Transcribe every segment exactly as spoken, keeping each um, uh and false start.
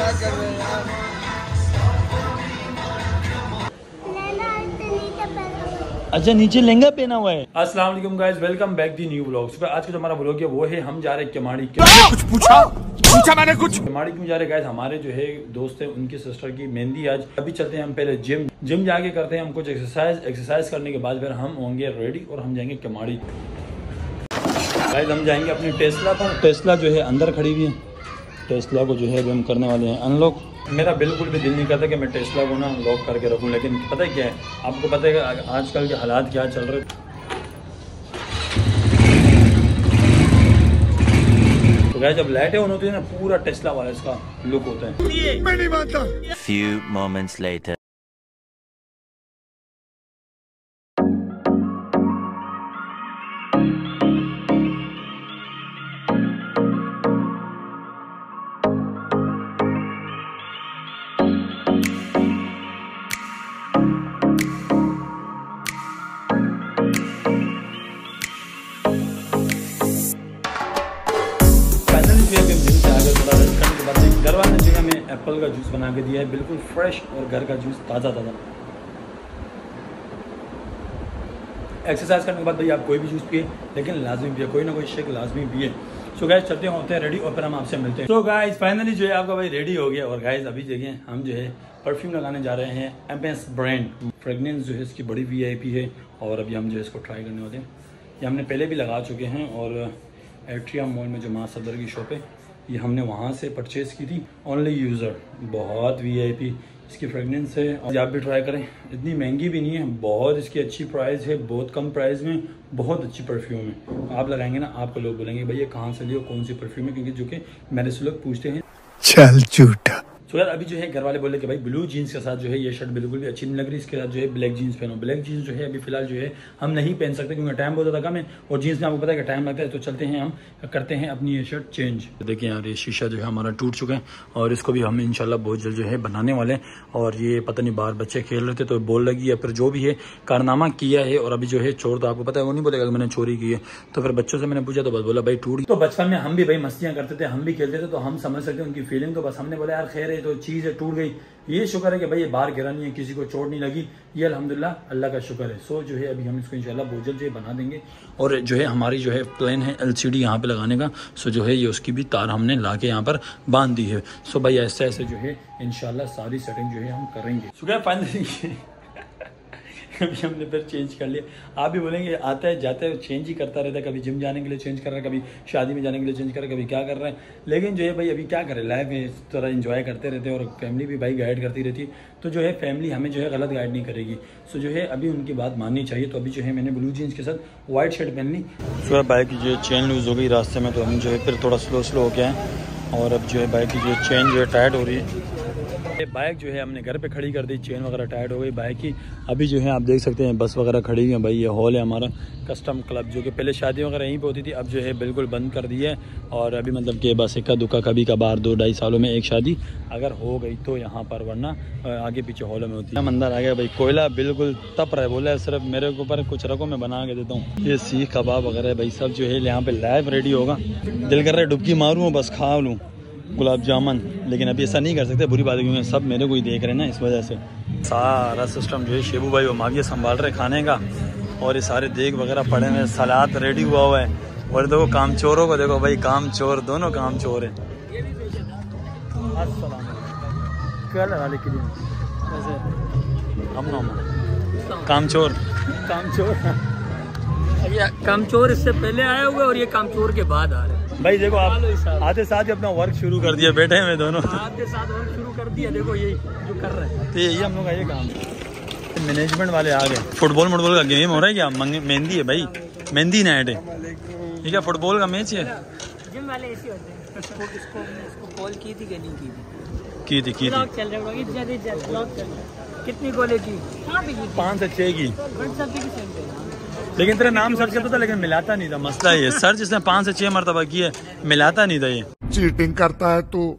क्या कर रहे हैं यार। अच्छा नीचे लहंगा पहना हुआ है। अस्सलाम वालेकुम guys, welcome back the new vlog. सुबह आज का जो हमारा व्लॉग है वो है हम जा रहे हैं केमाड़ी। कुछ पूछा पूछा मैंने कुछ। केमाड़ी क्यों जा रहे हैं गाइस? हमारे जो है दोस्त है उनकी सिस्टर की मेहंदी आज। अभी चलते हैं हम पहले जिम जिम जाके करते हैं हम कुछ एक्सरसाइज। एक्सरसाइज करने के बाद फिर हम होंगे रेडी और हम जाएंगे केमाड़ी। गाइस हम जाएंगे अपनी टेस्ला पर। टेस्ला जो है अंदर खड़ी हुई है। टेस्ला को जो है अभी हम करने वाले हैं अनलॉक। मेरा बिल्कुल भी दिल नहीं करता कि मैं टेस्ला को ना लॉक करके रखूं, लेकिन पता है क्या है, आपको पता है कि आजकल के हालात क्या चल रहे हैं। तो गाइस जब लाइटें ऑन होती है ना, पूरा टेस्ला वाला इसका लुक होता है। मैं नहीं मानता। Few moments later. घर वाले ने हमें एप्पल का जूस बना के दिया है, बिल्कुल फ्रेश और घर का जूस ताज़ा ताज़ा। एक्सरसाइज करने के बाद भाई आप कोई भी जूस पिए, लेकिन लाजमी पिए, कोई ना कोई शेक लाजमी पिए। सो गाइस चलते होते हैं रेडी और फिर हम आपसे मिलते हैं। तो गाइस फाइनली जो है आपका भाई रेडी हो गया। और गाइस अभी देखिए हम जो है परफ्यूम लगाने जा रहे हैं। एम एस ब्रांड फ्रेगनेंस जो है इसकी बड़ी वी आई पी है और अभी हम जो है इसको ट्राई करने वाले हैं। ये हमने पहले भी लगा चुके हैं और एट्रियम मॉल में जो माँ सदर की शॉप है, ये हमने वहाँ से परचेज़ की थी। ओनली यूज़र, बहुत वीआईपी इसकी फ्रेगनेंस है और आप भी ट्राई करें। इतनी महंगी भी नहीं है, बहुत इसकी अच्छी प्राइस है, बहुत कम प्राइस में बहुत अच्छी परफ्यूम है। आप लगाएंगे ना, आपको लोग बोलेंगे भाई ये कहाँ से लियो, कौन सी परफ्यूम है, क्योंकि जो कि मेरे से लोग पूछते हैं। चल झूठा। तो यार अभी जो है घर वाले बोले कि भाई ब्लू जीन्स के साथ जो है ये शर्ट बिल्कुल भी अच्छी नहीं लग रही, इसके साथ जो है ब्लैक जीन्स पहनो। ब्लैक जीन्स जो है अभी फिलहाल जो है हम नहीं पहन सकते क्योंकि टाइम बहुत ज़्यादा कम है और जीन्स में आपको पता है कि टाइम लगता है। तो चलते हैं हम करते हैं अपनी ये शर्ट चेंज। देखिए यार ये शीशा जो है हमारा टूट चुका है और इसको भी हम इंशाल्लाह बहुत जल्द जो है बनाने वाले हैं। और ये पता नहीं बाहर बच्चे खेल रहे थे तो बोल लगी या फिर जो भी है कारनामा किया है। और अभी जो है चोर तो आपको पता है वो नहीं बोलेगा कि मैंने चोरी की है। तो फिर बच्चों से मैंने पूछा तो बस बोला भाई टूट गई। तो बचपन में हम भी भाई मस्तियाँ करते थे, हम भी खेलते थे, तो हम समझ सकते हैं उनकी फीलिंग। तो बस हमने बोला यार खैर है तो चीज़ है टूट गई, ये शुक्र है कि भाई ये बाहर गिरा नहीं है, किसी को चोट नहीं लगी, ये अल्हम्दुलिल्लाह अल्लाह का शुक्र है। सो जो है अभी हम इसको इंशाल्लाह बहुत जल्द जो है बना देंगे। और जो है हमारी जो है प्लान है एलसीडी यहाँ पे लगाने का। सो जो है ये उसकी भी तार हमने ला के यहाँ पर बांध दी है। सो भाई ऐसे ऐसे जो है इंशाल्लाह सारी सेटिंग जो है हम करेंगे। सो फाइनली अभी हमने फिर चेंज कर लिया। आप भी बोलेंगे आता है जाता है चेंज ही करता रहता है, कभी जिम जाने के लिए चेंज कर रहा है, कभी शादी में जाने के लिए चेंज कर रहा है, कभी क्या कर रहा है। लेकिन जो है भाई अभी क्या करें, लाइफ में इस तरह एंजॉय करते रहते हैं और फैमिली भी भाई गाइड करती रहती है। तो जो है फैमिली हमें जो है गलत गाइड नहीं करेगी। सो जो है अभी उनकी बात माननी चाहिए। तो अभी जो है मैंने ब्लू जीन्स के साथ वाइट शर्ट पहन ली। सो बाइक की जो है चेन लूज़ हो गई रास्ते में, तो हम जो है फिर थोड़ा स्लो स्लो हो गया है। और अब जो है बाइक की जो है चेन जो है टाइट हो रही है। बाइक जो है हमने घर पे खड़ी कर दी, चेन वगैरह टाइट हो गई बाइक की। अभी जो है आप देख सकते हैं बस वगैरह खड़ी हुई है। भाई ये हॉल है हमारा कस्टम क्लब, जो कि पहले शादी वगैरह यहीं पे होती थी, अब जो है बिल्कुल बंद कर दी है। और अभी मतलब कि बस इक्का दुक्का कभी कभार दो ढाई सालों में एक शादी अगर हो गई तो यहाँ पर, वरना आगे पीछे हॉलों में होती है। अंदर आ गया भाई, कोयला बिल्कुल तप रहा है। बोला सिर्फ मेरे ऊपर कुछ रखो मैं बना के देता हूँ। ये सीख कबाब वगैरह भाई सब जो है यहाँ पे लाइव रेडी होगा। दिल कर रहा है डुबकी मारूँ बस खा लूँ गुलाब जामुन, लेकिन अभी ऐसा नहीं कर सकते, बुरी बात है क्योंकि सब मेरे को ही देख रहे हैं ना, इस वजह से सारा सिस्टम जो है शेबू भाई वो मांगिए संभाल रहे खाने का। और ये सारे देग वगैरह पड़े हैं, सलाद रेडी हुआ हुआ है। और देखो काम चोरों को देखो भाई, काम चोर दोनों काम चोर है। क्या लगा लेकिन काम चोर काम चोर कामचोर इससे पहले आए हुए और ये कामचोर के बाद आ रहे हैं। भाई देखो आप आते साथ ही अपना वर्क शुरू कर दिया, बैठे हुए दोनों आते साथ वर्क शुरू कर दिया। देखो ये जो कर रहे हैं, तो यही हम लोग का ये काम है। मैनेजमेंट वाले आ गए। फुटबॉल फुटबॉल का गेम हो रहा है क्या? मेहंदी है भाई, मेहंदी नाइट है। ये क्या फुटबॉल का मैच है? जिम वाले ऐसे होते हैं। इसको इसको इसको कॉल की थी कि नहीं की थी? की थी की थी चल रहा है। कितनी कॉलेज की? पाँच से छः की। लेकिन तेरा नाम सर्च करता था लेकिन मिलाता नहीं था, मसला ये सर्च इसने पाँच से छह मरतबा किया, मिलाता नहीं था। ये चीटिंग करता है तो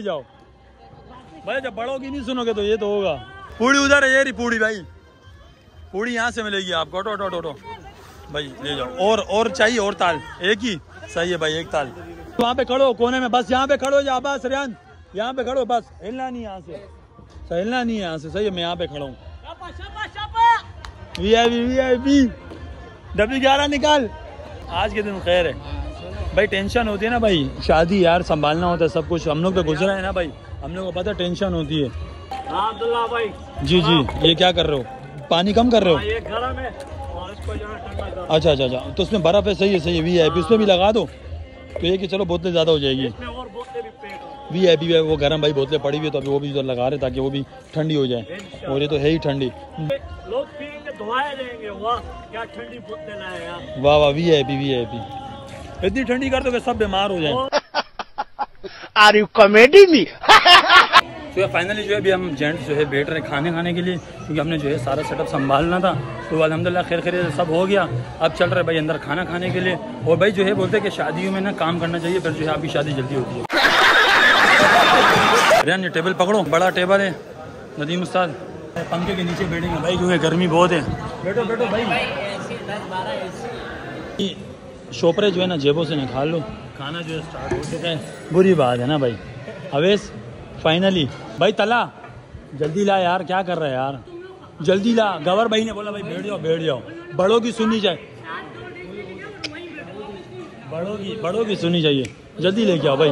ले जाओ भाई, जब बड़ों की नहीं सुनोगे तो ये तो होगा। पूड़ी उधर है, ये रही पूड़ी भाई, पूड़ी यहाँ से मिलेगी आपको। ऑटो ऑटो ऑटो भाई ले जाओ। और और चाहिए और ताल? एक ही सही है भाई, एक ताल। वहाँ पे खड़ो कोने में, बस यहाँ पे खड़ो जा, बस रियान यहाँ पे खड़ो, बस हिलना नहीं यहाँ से, हिलना नहीं है यहाँ से। सही है, मैं यहाँ पे खड़ा हूँ। V I P V I P W ग्यारह निकाल। आज के दिन खैर है भाई, टेंशन होती है ना भाई, शादी यार संभालना होता है सब कुछ। हम लोग पे गुजरा है ना भाई, हम लोग को पता टेंशन होती है। हाँ अब्दुल्ला भाई। जी जी, ये क्या कर रहे हो? पानी कम कर रहे हो? ये गरम है और इसको जो है ठंडा कर। अच्छा अच्छा अच्छा, तो उसमें बर्फ है। सही है सही है, वी आई पी उसमें भी लगा दो तो ये कि चलो बोतलें ज़्यादा हो जाएगी। इसमें और बोतलें भी पैक हो। वी आई पी वो गर्म भाई, बोतलें पड़ी हुई है तो अभी वो भी लगा रहे ताकि वो भी ठंडी हो जाए, और ये तो है ही ठंडी। लोग पियेंगे धुआए देंगे, वाह क्या ठंडी बोतलें लाए यार। वाह वाह, V I P V I P इतनी ठंडी कर दो कि सब बीमार हो जाए। Are you comedy me? तो फाइनली जो है अभी हम जेंट्स जो है बैठ रहे खाने खाने के लिए, क्योंकि हमने जो है सारा सेटअप संभालना था। तो अल्हम्दुलिल्लाह खैर खैर सब हो गया। अब चल रहे भाई अंदर खाना खाने के लिए। और भाई जो है बोलते हैं कि शादियों में ना काम करना चाहिए, फिर जो है आपकी शादी जल्दी होती है। रियान ये टेबल पकड़ो, बड़ा टेबल है। नदीम उस्ताद पंखे के नीचे बैठेंगे भाई, क्योंकि गर्मी बहुत है। बैठो बैठो भाई। शोपरे जो है ना जेबों से निकाल लो, खाना जो है स्टार्ट हो चुका है। बुरी बात है ना भाई। अवेश फाइनली भाई तला जल्दी ला यार, क्या कर रहा है यार, जल्दी ला। गवर भाई ने बोला भाई बैठ जाओ बैठ जाओ, बड़ों की सुननी चाहिए, बड़ों की बड़ों की सुननी चाहिए। जल्दी लेके आओ भाई।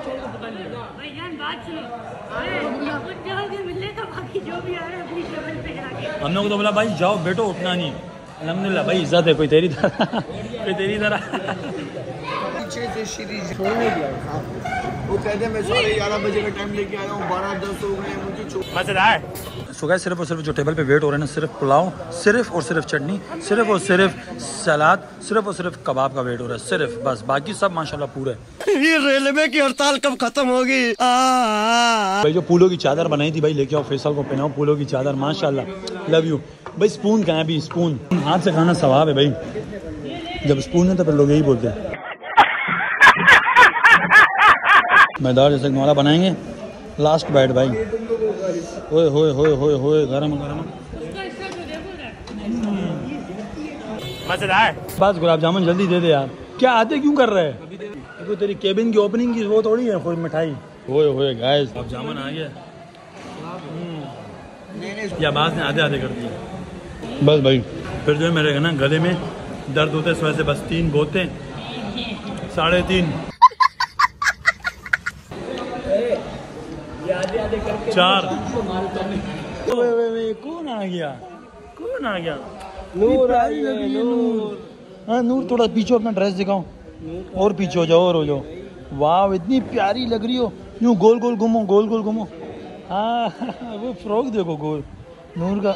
हम लोग तो बोला भाई जाओ बैठो, उठना नहीं। अल्हम्दुलिल्लाह भाई इज्जत है, कोई तेरी तरह कोई तेरी तरह वो कहते हैं मैं साढ़े ग्यारह बजे का टाइम लेके आया हूँ, बारह दस हो गए मुझे। मजेदार सुबह सिर्फ और सिर्फ जो टेबल पे वेट हो रहे हैं ना, सिर्फ पुलाव, सिर्फ और सिर्फ चटनी, सिर्फ और सिर्फ सलाद, सिर्फ और सिर्फ कबाब का वेट हो रहा है सिर्फ, बस। बाकी सब माशाल्लाह पूरा है। ये रेलवे की हड़ताल कब खत्म होगी? भाई जो फूलों की चादर बनाई थी भाई, लेके आओ फैसल को पहनाओ फूलों की चादर, माशाल्लाह लव यू भाई। स्पून कहाँ है अभी? स्पून हाथ से खाना सवाब है भाई, जब स्पून है तो फिर लोग यही बोलते हैं। मैदार जैसे तुम्हारा बनाएंगे लास्ट बाइट भाई। होए होए होए होए होए गरम गरम मजेदार। बस गुलाब जामुन जल्दी दे दे यार। क्या आते क्यों कर रहे हैं? देखो तेरी केबिन की ओपनिंग की वो थोड़ी है कोई मिठाई। होए होए गाइस गुलाब जामुन आ गया। या बात ने आधे आधे कर दिए बस भाई। फिर जो है मेरे ना गले में दर्द होता है इस वजह से बस तीन बोते साढ़े तीन चार। वे वे वे कौन आ गया? कौन आ गया? नूर आई लगी नूर। हाँ नूर, थोड़ा पीछे अपना ड्रेस दिखाओ, और पीछे हो जाओ और हो जाओ। वाह इतनी प्यारी लग रही हो, यूँ गोल गोल घूमो गोल गोल घूमो। हाँ वो फ्रॉक देखो गोल नूर का।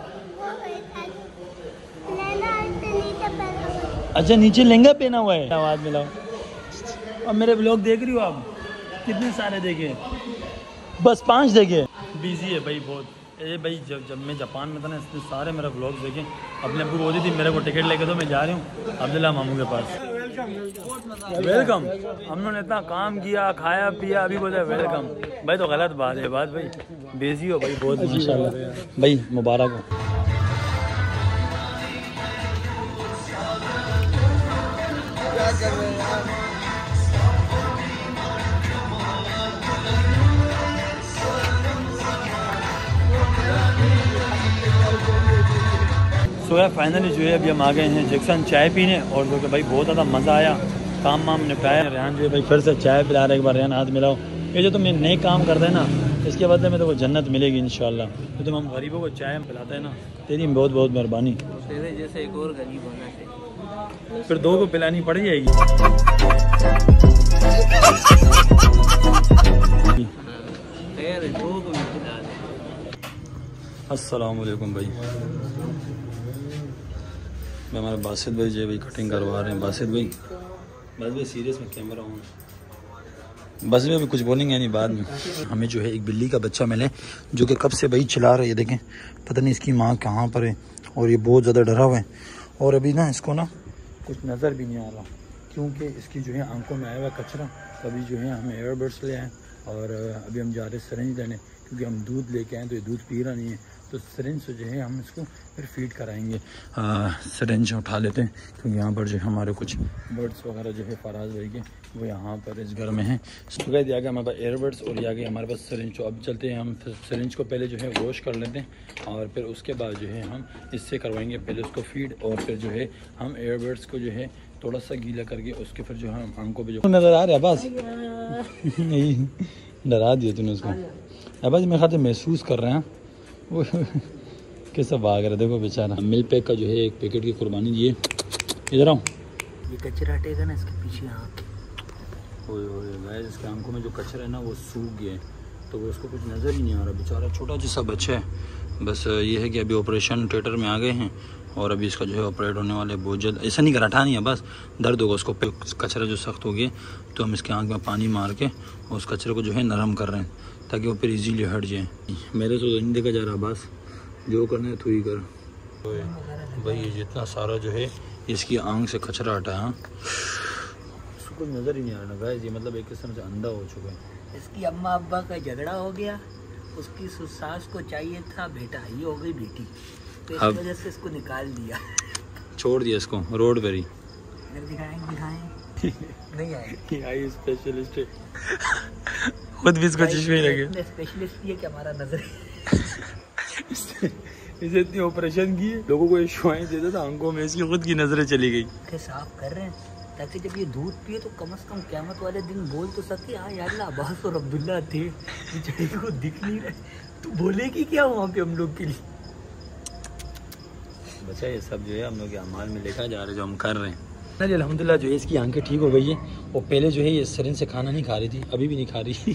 अच्छा नीचे लहंगा पहना हुआ है। आवाज मिलाओ। अब मेरे ब्लॉग देख रही हो आप? कितने सारे देखे? बस पांच देखे। बिजी है भाई बहुत। ए भाई जब जब मैं जापान में था ना, इसने सारे मेरे ब्लॉग देखे। अपने अब्बू बोली थी मेरे को टिकट लेके दो, मैं जा रही हूँ अब्दुल्ला मामू के पास। वेलकम। हम लोगों ने इतना काम किया, खाया पिया, अभी बोले वेलकम। भाई तो गलत बात है बात भाई, बिजी हो भाई बहुत माशाल्लाह भाई, मुबारक हो। तो यार फाइनली जो है अभी हम आ गए हैं जैक्सन चाय पीने, और जो कि भाई बहुत ज़्यादा मज़ा आया। काम वाम निपटाया। रेहान जो है भाई फिर से चाय पिला रहे, एक बार रेहान हाथ मिलाओ। ये जो तुम ये नए काम करते हैं ना, इसके बदले में तो वो जन्नत मिलेगी इंशाल्लाह। तो तुम हम गरीबों को चाय हम पिलाते हैं ना, तेरी बहुत बहुत मेहरबानी। तेरे जैसे एक और गरीब होना चाहिए, फिर दो को पिलानी पड़ जाएगी। खैर दो को भी पिला दे। अस्सलाम वालेकुम भाई। मैं हमारे बासित भाई जो भाई कटिंग करवा रहे हैं। बासित भाई बस भाई सीरियस में कैमरा ऑन। बस भाई अभी कुछ बोलेंगे नहीं बाद में। हमें जो है एक बिल्ली का बच्चा मिले जो कि कब से भाई चिल्ला रही है। देखें पता नहीं इसकी माँ कहाँ पर है, और ये बहुत ज़्यादा डरा हुआ है। और अभी ना इसको ना कुछ नज़र भी नहीं आ रहा, क्योंकि इसकी जो है आंखों में आया हुआ कचरा। तभी जो है हमें एयरबड्स ले आए और अभी हम जा रहे हैं सिरिंज लेने, क्योंकि हम दूध लेके आए तो ये दूध पी रहा नहीं है, तो सिरिंज से जो है हम इसको फिर फीड कराएंगे। सिरिंज उठा लेते हैं, क्योंकि यहाँ पर जो है हमारे कुछ बर्ड्स वगैरह जो है फराज भाई के वो यहाँ पर इस घर में हैं। तो गए दिया गया हमारे पास एयरबड्स और आ गए हमारे पास सिरिंज। तो अब चलते हैं हम सिरिंज को पहले जो है वॉश कर लेते हैं और फिर उसके बाद जो है हम इससे करवाएंगे पहले उसको फीड, और फिर जो है हम एयरबड्स को जो है थोड़ा सा गीला करके उसके फिर जो है हम आंखों पे जो नज़र आ रहा है बस नहीं डरा दिया तूने उसको। अब मैं खाते महसूस कर रहे हैं वो कैसा भाग रहा है, देखो बेचारा। मिल्क पैक का जो है एक पैकेट की कुर्बानी दिए। इधर आओ, ये कचरा हटेगा ना इसके पीछे आँख। ओए ओए गाइस, इसके आंखों में जो कचरा है ना वो सूख गया है, तो वो उसको कुछ नज़र ही नहीं आ रहा। बेचारा छोटा जैसा बच्चा है। बस ये है कि अभी ऑपरेशन थिएटर में आ गए हैं और अभी इसका जो है ऑपरेट होने वाले बहुत जल्द। ऐसा नहीं कराठा नहीं है, बस दर्द होगा उसको। कचरा जो सख्त हो गया तो हम इसके आँख में पानी मार के और उस कचरे को जो है नरम कर रहे हैं, ताकि वो फिर इजीली हट जाए। मेरे से तो नहीं देखा जा रहा, बस जो करना है तू ही कर भाई। ये जितना सारा जो है इसकी आँख से कचरा हटा है, उसको कुछ नज़र ही नहीं आ रहा गाइस। ये मतलब एक किस्म से अंधा हो चुका है। इसकी अम्मा अब्बा का झगड़ा हो गया, उसकी सास को चाहिए था बेटा, ये हो गई बेटी, तो इस वजह से इसको निकाल दिया, छोड़ दिया इसको रोड पर ही। दिखाएं दिखाएं नहीं आए आई स्पेशलिस्ट खुद भी इसको चश्मे लगे। स्पेशलिस्ट ये कि हमारा नजर इसे इतनी ऑपरेशन की लोगों को शुआएं देता था आंखों में, इसकी खुद की नजरें चली गई। साफ कर रहे हैं ताकि जब ये दूध पिए तो कम से कम क़यामत वाले दिन बोल तो सके, हाँ यार अब्बास और अब्दुल्ला थे, बेचारे को दिख नहीं रहे, तो बोलेगी क्या वहाँ पे हम लोग के लिए। बच्चा ये सब जो है हम लोग के अमाल में लेकर जा रहे हैं, जो हम कर रहे हैं। अरे अल्हम्दुलिल्लाह जो है इसकी आंखें ठीक हो गई है। वो पहले जो है ये सिरिंज से खाना नहीं खा रही थी, अभी भी नहीं खा रही।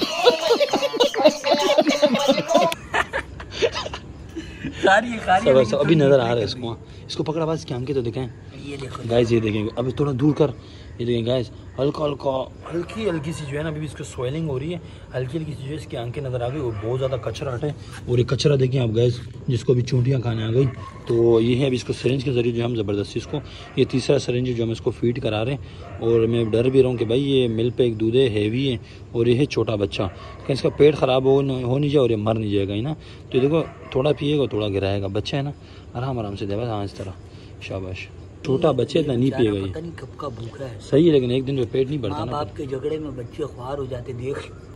सारी सारी सब सब अभी नजर आ रहा है इसको। इसको पकड़ा बस, इसकी आंखें तो दिखाएं। ये देखो गाइस, ये देखेंगे अभी थोड़ा दूर कर, ये देखें गाइस, हल्का हल्का हल्की हल्की सी जो है ना अभी इसको स्वेलिंग हो रही है, हल्की हल्की सी जो है इसकी आंखें नज़र आ गई। वो बहुत ज़्यादा कचरा हटे, और ये कचरा देखें आप गाइस, जिसको अभी चूंटियाँ खाने आ गई। तो ये है अभी इसको सिरिंज के ज़रिए जो हम ज़बरदस्ती इसको, ये तीसरा सिरिंज जो हम इसको फीड करा रहे हैं। और मैं डर भी रहा हूँ कि भाई ये मिल्क पैक दूध है, हैवी है, और ये है छोटा बच्चा, कहीं इसका पेट ख़राब हो हो नहीं जाए और ये मर नहीं जाएगा ही ना। तो देखो थोड़ा पिएगा थोड़ा गिराएगा, बच्चा है ना, आराम आराम से दे बस। हाँ इस तरह, शाबाश। छोटा बच्चे इतना नहीं पिएगा ये, पता नहीं कब का भूखा है। सही है, लेकिन एक दिन जो पेट नहीं भरता माँ ना। बाप के झगड़े में बच्चे ख्वार हो जाते, देख।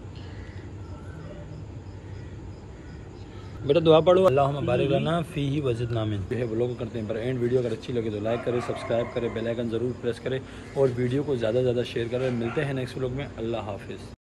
बेटा दुआ पढ़ो, अल्लाह बारिक लना फी ही वज़िद नामिन। जो है व्लॉग करते हैं पर एंड वीडियो अगर अच्छी लगे तो लाइक करें, सब्सक्राइब करें, बेल आइकन ज़रूर प्रेस करें और वीडियो को ज़्यादा से ज़्यादा शेयर करें। मिलते हैं नेक्स्ट व्लॉग में। अल्लाह हाफिज़।